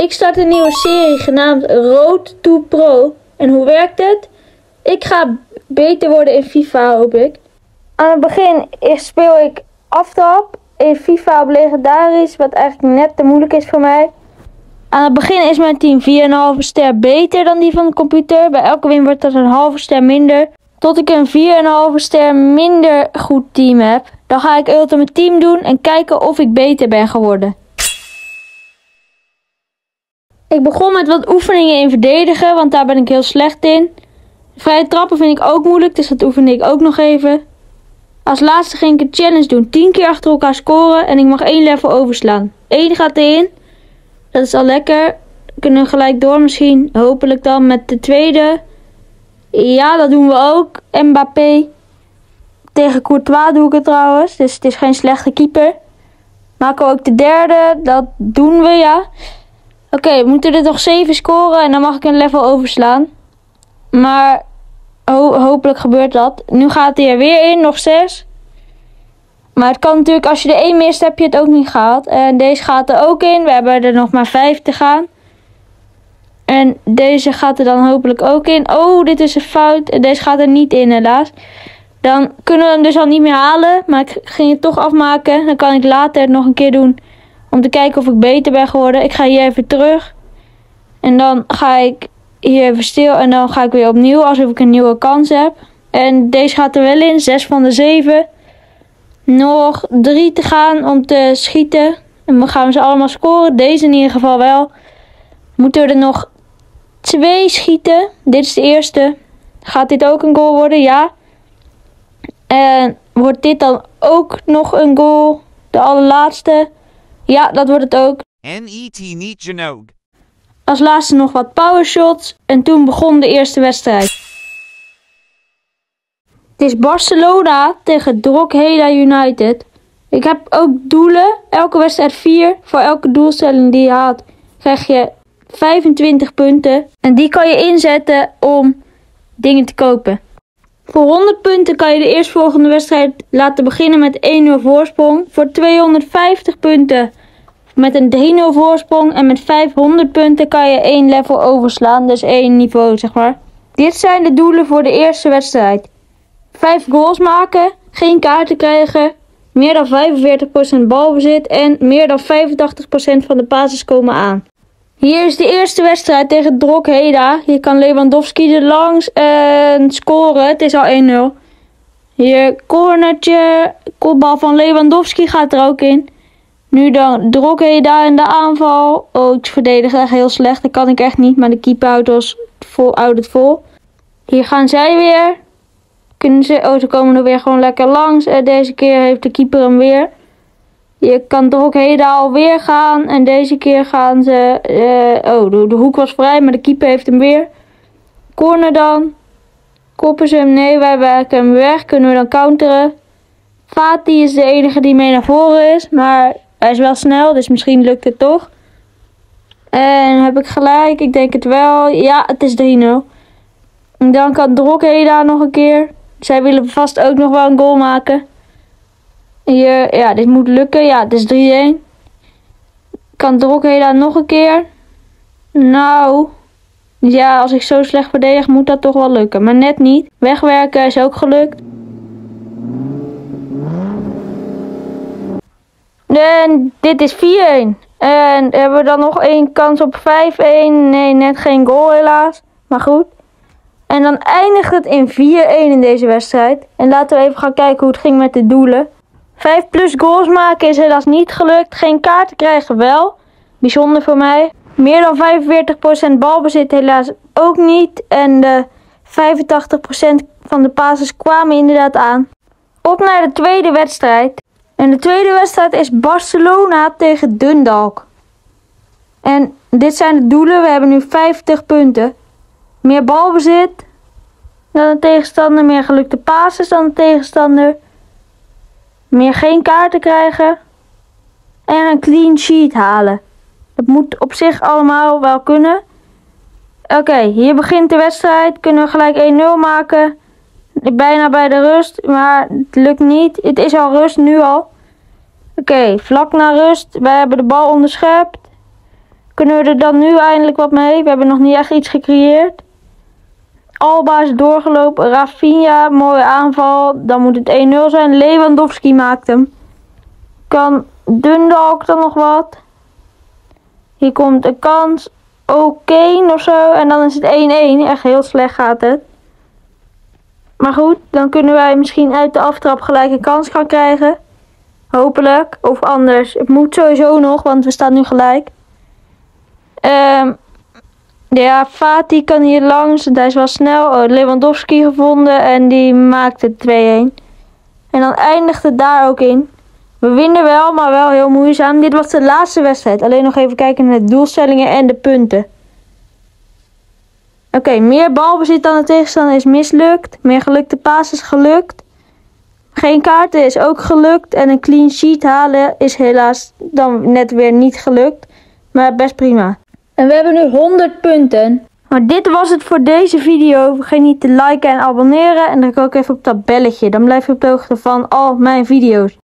Ik start een nieuwe serie genaamd Road to Pro. En hoe werkt het? Ik ga beter worden in FIFA, hoop ik. Aan het begin speel ik aftrap in FIFA op legendarisch, wat eigenlijk net te moeilijk is voor mij. Aan het begin is mijn team 4,5 ster beter dan die van de computer. Bij elke win wordt dat een halve ster minder. Tot ik een 4,5 ster minder goed team heb. Dan ga ik Ultimate Team doen en kijken of ik beter ben geworden. Ik begon met wat oefeningen in verdedigen, want daar ben ik heel slecht in. Vrije trappen vind ik ook moeilijk, dus dat oefende ik ook nog even. Als laatste ging ik een challenge doen. 10 keer achter elkaar scoren en ik mag 1 level overslaan. 1 gaat erin. Dat is al lekker. Kunnen we gelijk door misschien. Hopelijk dan met de tweede. Ja, dat doen we ook. Mbappé. Tegen Courtois doe ik het trouwens. Dus het is geen slechte keeper. Maken we ook de derde. Dat doen we, ja. Oké, we moeten er toch 7 scoren en dan mag ik een level overslaan. Maar hopelijk gebeurt dat. Nu gaat hij er weer in, nog 6. Maar het kan natuurlijk, als je er 1 mist, heb je het ook niet gehaald. En deze gaat er ook in. We hebben er nog maar 5 te gaan. En deze gaat er dan hopelijk ook in. Oh, dit is een fout. En deze gaat er niet in, helaas. Dan kunnen we hem dus al niet meer halen. Maar ik ging het toch afmaken. Dan kan ik later het nog een keer doen. Om te kijken of ik beter ben geworden. Ik ga hier even terug. En dan ga ik hier even stil. En dan ga ik weer opnieuw. Alsof ik een nieuwe kans heb. En deze gaat er wel in. 6 van de 7. Nog 3 te gaan om te schieten. En dan gaan we ze allemaal scoren. Deze in ieder geval wel. Moeten we er nog 2 schieten. Dit is de eerste. Gaat dit ook een goal worden? Ja. En wordt dit dan ook nog een goal? De allerlaatste. Ja, dat wordt het ook. NET niet genoeg. Als laatste nog wat powershots. En toen begon de eerste wedstrijd. Het is Barcelona tegen Drogheda United. Ik heb ook doelen. Elke wedstrijd 4. Voor elke doelstelling die je haalt krijg je 25 punten. En die kan je inzetten om dingen te kopen. Voor 100 punten kan je de eerstvolgende wedstrijd laten beginnen met 1-0 voorsprong. Voor 250 punten met een 3-0 voorsprong. En met 500 punten kan je 1 level overslaan. Dus 1 niveau, zeg maar. Dit zijn de doelen voor de eerste wedstrijd. 5 goals maken, geen kaarten krijgen, meer dan 45% balbezit en meer dan 85% van de passes komen aan. Hier is de eerste wedstrijd tegen Drogheda. Hier kan Lewandowski er langs en scoren. Het is al 1-0. Hier cornertje, kopbal van Lewandowski gaat er ook in. Nu dan Drogheda in de aanval. Oh, ik verdedig echt heel slecht. Dat kan ik echt niet, maar de keeper houdt het vol. Hier gaan zij weer. Ze komen er weer gewoon lekker langs. Deze keer heeft de keeper hem weer. Je kan Drogheda alweer gaan. En deze keer gaan ze... de hoek was vrij, maar de keeper heeft hem weer. Corner dan. Koppen ze hem? Nee, wij werken hem weg. Kunnen we dan counteren. Fati is de enige die mee naar voren is. Maar hij is wel snel, dus misschien lukt het toch. En heb ik gelijk? Ik denk het wel. Ja, het is 3-0. En dan kan Drogheda nog een keer. Zij willen vast ook nog wel een goal maken. Hier, ja, dit moet lukken. Ja, het is 3-1. Kan Drogheda nog een keer? Nou, ja, als ik zo slecht verdedig, moet dat toch wel lukken. Maar net niet. Wegwerken is ook gelukt. En dit is 4-1. En hebben we dan nog 1 kans op 5-1? Nee, net geen goal helaas. Maar goed. En dan eindigt het in 4-1 in deze wedstrijd. En laten we even gaan kijken hoe het ging met de doelen. 5 plus goals maken is helaas niet gelukt. Geen kaarten krijgen wel. Bijzonder voor mij. Meer dan 45% balbezit helaas ook niet. En de 85% van de passes kwamen inderdaad aan. Op naar de tweede wedstrijd. En de tweede wedstrijd is Barcelona tegen Dundalk. En dit zijn de doelen. We hebben nu 50 punten. Meer balbezit dan de tegenstander. Meer gelukte passes dan de tegenstander. Meer geen kaarten krijgen. En een clean sheet halen. Dat moet op zich allemaal wel kunnen. Oké, hier begint de wedstrijd. Kunnen we gelijk 1-0 maken. Bijna bij de rust. Maar het lukt niet. Het is al rust nu al. Oké, vlak na rust. Wij hebben de bal onderschept. Kunnen we er dan nu eindelijk wat mee? We hebben nog niet echt iets gecreëerd. Alba is doorgelopen. Rafinha, mooie aanval. Dan moet het 1-0 zijn. Lewandowski maakt hem. Kan Dundalk dan nog wat? Hier komt een kans. Kane of zo. En dan is het 1-1. Echt heel slecht gaat het. Maar goed, dan kunnen wij misschien uit de aftrap gelijk een kans gaan krijgen. Hopelijk. Of anders. Het moet sowieso nog, want we staan nu gelijk. Ja, Fati kan hier langs. Hij is wel snel. Lewandowski gevonden. En die maakt het 2-1. En dan eindigt het daar ook in. We winnen wel, maar wel heel moeizaam. Dit was de laatste wedstrijd. Alleen nog even kijken naar de doelstellingen en de punten. Oké, meer balbezit dan de tegenstander is mislukt. Meer gelukte passes is gelukt. Geen kaarten is ook gelukt. En een clean sheet halen is helaas dan net weer niet gelukt. Maar best prima. En we hebben nu 100 punten. Maar dit was het voor deze video. Vergeet niet te liken en abonneren. En druk ook even op dat belletje. Dan blijf je op de hoogte van al mijn video's.